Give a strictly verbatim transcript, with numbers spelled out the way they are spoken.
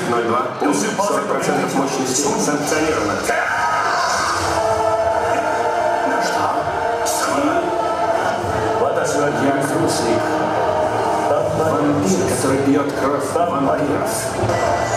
ноль два. Пульс сорок процентов мощности. Санкционировано. Я трусик. Вампир, который пьет кровь вампиров.